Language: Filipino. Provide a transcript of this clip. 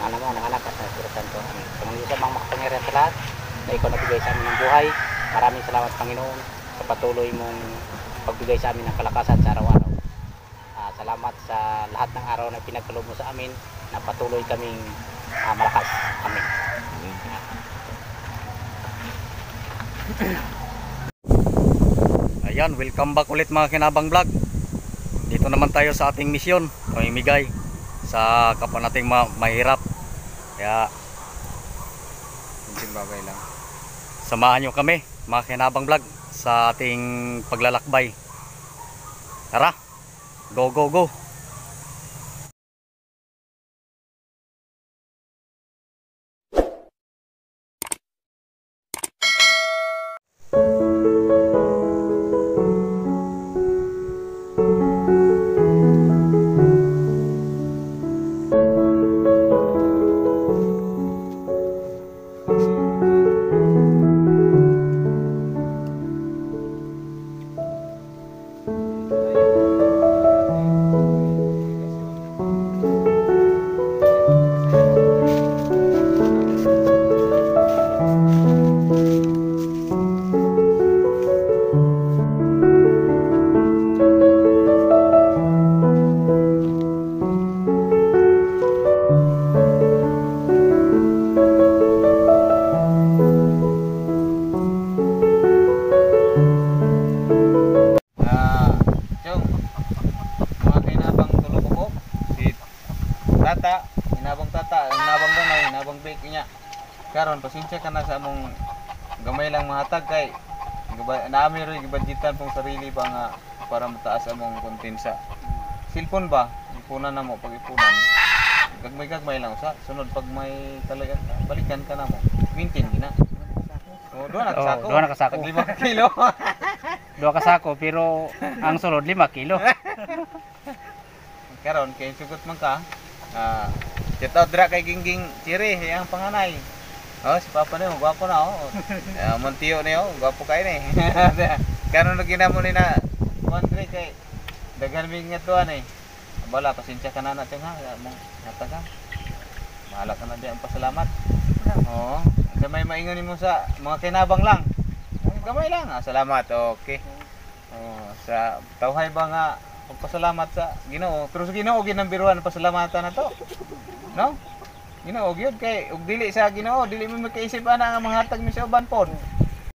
anak mo, ng anak at ng Espiritu Santo. Amen. Sa mga Diyos ang makapangyarihan sa lahat, na ikaw nagbigay sa amin ng buhay. Maraming salamat, Panginoon, sa patuloy mong pagbigay sa amin ng kalakasan sa araw-araw. Salamat sa lahat ng araw na pinagkaloob mo sa amin, na patuloy kaming malakas. Amen. Ayan, welcome back ulit mga Kinabang Vlog. Dito naman tayo sa ating misyon, pamimigay sa kapwa nating mahirap. Kaya bagay lang. Samahan nyo kami mga Kinabang Vlog sa ating paglalakbay. Tara, go go go. Inabang break niya. Karon pasensya ka na sa among gamay lang mahatag kay naami ro gibudgetan pong sarili ba nga para mataas among content sa cellphone ba. Ipunan na mo pag ipunan. Gagmay lang sa sunod pag may talagang balikan ka na mo. Maintain gina. Oh, doon nakasako. Doon nakasako. 5 kilo. 2 kasako pero ang sulod 5 kilo. Karon kay sugot man ka. Shout out dra kay Gingging Chiri, yang panganay. Oh, si Papa niyo, gwapo na oh. Montiyo niyo, gwapo kay ni. Karon ginamo ni na 1 kay daghan mi nga tuan eh. Bala pasensya ka na natin ha, mo nataga. Mahala ka na di ang pasalamat. Oh, sa may maingon nimo sa mga kinabang lang. Gamay lang. Salamat. Okay. Oh, sa tawhay ba nga pagpasalamat sa Ginoo. Pero sa Ginoo ginambiruan pasalamatan na to. No? Ginoo gyud kay ug dili sa Ginoo, dili mo makaisip ana nga manghatag mi sa uban pod.